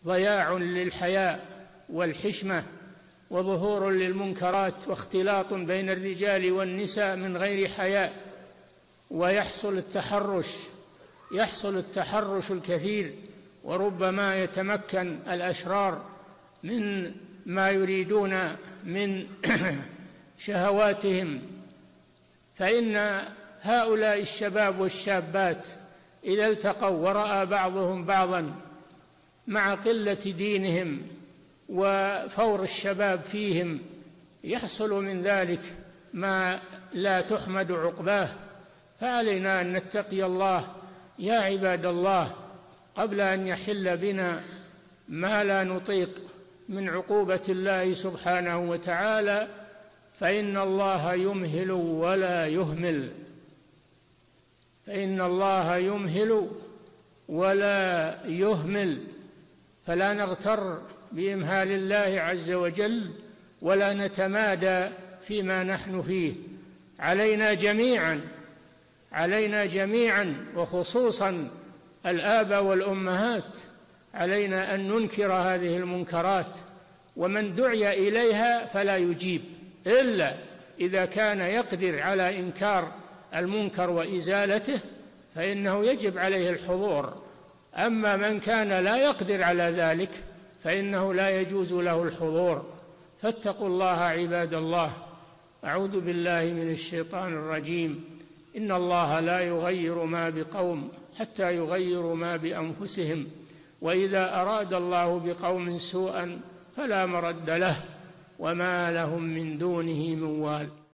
ضياع للحياء والحشمة، وظهور للمنكرات، واختلاط بين الرجال والنساء من غير حياء، ويحصل التحرش الكثير، وربما يتمكن الأشرار من ما يريدون من شهواتهم. فإن هؤلاء الشباب والشابات إذا التقوا ورأى بعضهم بعضا مع قلة دينهم وفور الشباب فيهم يحصل من ذلك ما لا تحمد عقباه. فعلينا أن نتقي الله يا عباد الله قبل أن يحل بنا ما لا نطيق من عقوبة الله سبحانه وتعالى، فإن الله يمهل ولا يهمل، ولا يهمل. فلا نغتر بإمهال الله عز وجل ولا نتمادى فيما نحن فيه. علينا جميعا وخصوصا الآباء والأمهات، علينا أن ننكر هذه المنكرات، ومن دعي إليها فلا يجيب إلا إذا كان يقدر على إنكار المنكر وإزالته، فإنه يجب عليه الحضور. أما من كان لا يقدر على ذلك فإنه لا يجوز له الحضور. فاتقوا الله عباد الله. أعوذ بالله من الشيطان الرجيم. إن الله لا يغير ما بقوم حتى يغيروا ما بأنفسهم، وإذا أراد الله بقوم سوءا فلا مرد له وما لهم من دونه من وال.